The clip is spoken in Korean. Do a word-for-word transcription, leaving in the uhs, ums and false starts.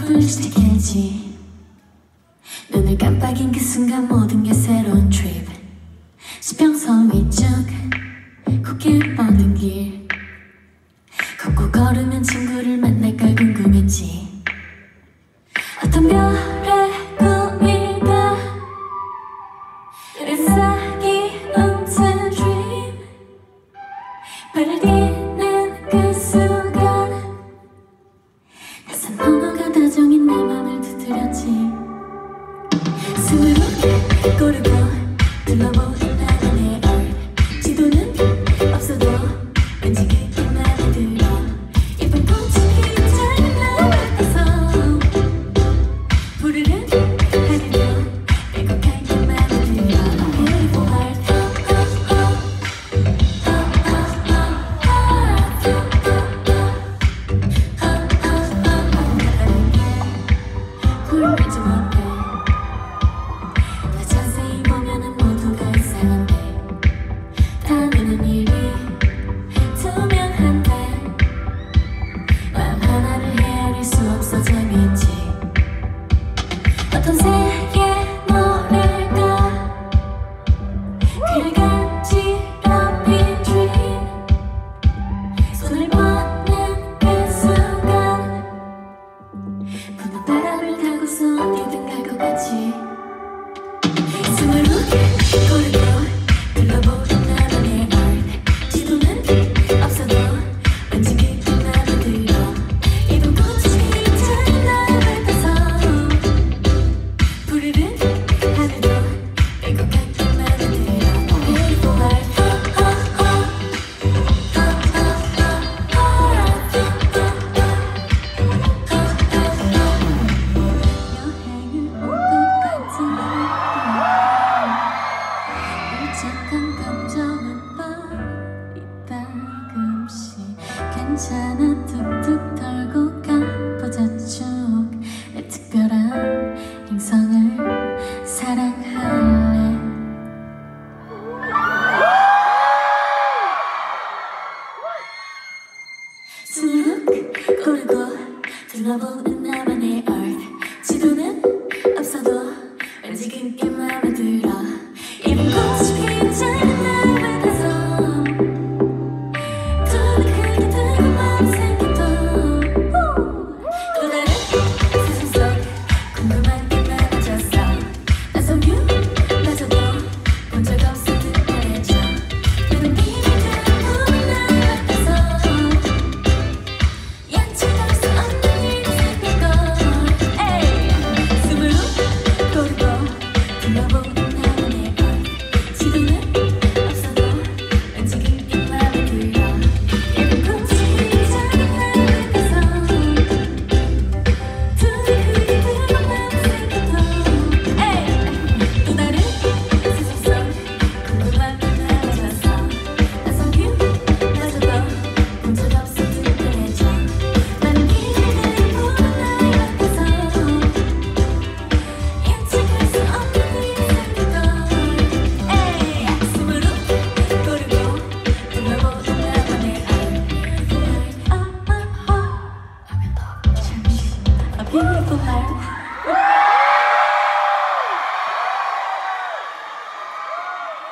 하루를 시작했지. 눈을 깜빡인 그 순간 모든 게 새로운 트립. 지평선 위쪽 코길 뻗는 길 걷고 걸으면 친구를 만날 걸 궁금했지. 어떤 별의 꿈일까 잎사귀 웅진 dream. 발을 디는 그 순간 낯선 언어가 다정인 내 맘을 두드렸지. 숨을 훅 고르고 둘러보는 나만의 art. 지도는 없어도 왠지 그게 맘에 들어. 예쁜 꽃이 피는 날 같아서 부르는 하늘도 빼곡한 게 맘에 들어. Beautiful heart. 굴을 좀 앞에 더 자세히 보면은 모두가 이상한데 다루는 일이 투명한데 마음 하나를 헤아릴 수 없어 재밌지. 어떤 새의 노래가 그를 간지럽힌 dream. 손을 뻗는 그 순간 부는 바람을 타고서 어디든 갈 것 같이. 숨을 훅 고르고 둘러보는 나만의 art. 지도는 없어도 왠지 그게 맘에 들어. 이쁜 꽃이 피는 날 같아서 부르는 하늘도 빼곡한 게 맘에 들어. Beautiful heart. 여행을 온 것 같은 울적한 감정은 버리다 금시. 괜찮아 툭툭 털고 가보자 쭉. 내 특별한 행성을 사랑할래. 숨을 훅 고르고 둘러보는 나만의 art. 지도는 없어도 왠지 그게 맘에 들어. 예쁜 꽃이 피는 날 같아서 두 크게 뜨거운 마음이 생겨도 또 다른 세상 속 궁금한 게 많아졌어. 낯선 뷰마저도 본 적 없어 특별해져. 이런 비밀 그런 날 같아서 예측할 수 없는 일이 생겼고. 에이. 숨을 훅 고르고 둘러보는 나만의 art. 지도는 없어도 왠지 그게 맘에 들어. 예쁜 꽃이 피는 날 같아서 두 크게 뜨거운 마음이 생겨도. 에이. 또 다른 세상 속 궁금한 게 많아졌어. 낯선 뷰마저도 본 적 없어 특별해져. 많은 비밀들이 보는 날 같아서 예측할 수 없는 일이 생겼고. 에이. 숨을 훅 고르고 둘러보는 나만의 art. A beautiful heart.